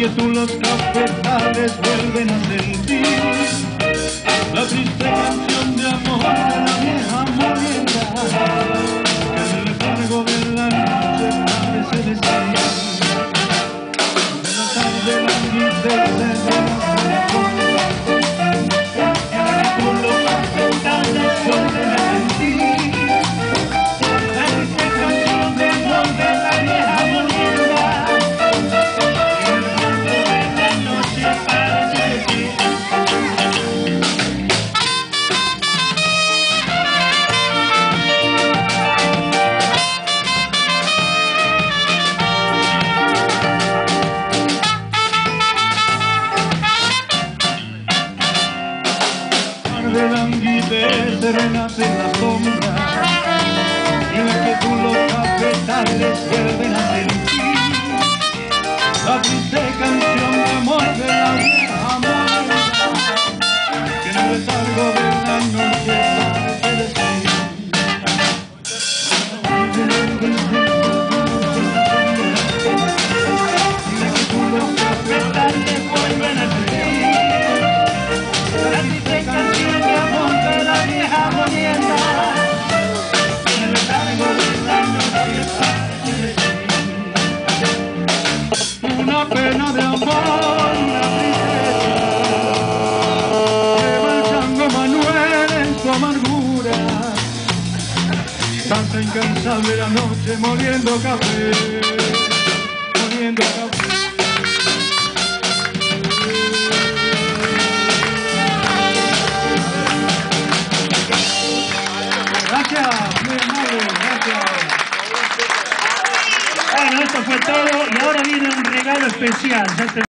quietud los cafetales vuelven a sentir la triste canción de amor de la vieja molienda que en el letargo de la noche parece decir. De la tarde languidece de la sombra, y tú los cafetales vuelven a sentir la triste canción de amor de la vieja molienda. De languidez renace en la sombra en la que tú los cafetales vuelven a sentir la triste canción de amor de la vieja molienda que en el letargo de la noche parece decir. De languidez en la que tú los cafetales vuelven a sentir la triste canción de amor de la vieja molienda en el letargo de la noche parece decir. Una pena de amor, una tristeza lleva el Chango Manuel en su amargura. Pasa incansable la noche moliendo café, moliendo café. Gracias, muy amable, gracias. Bueno, esto fue todo y ahora viene un regalo especial.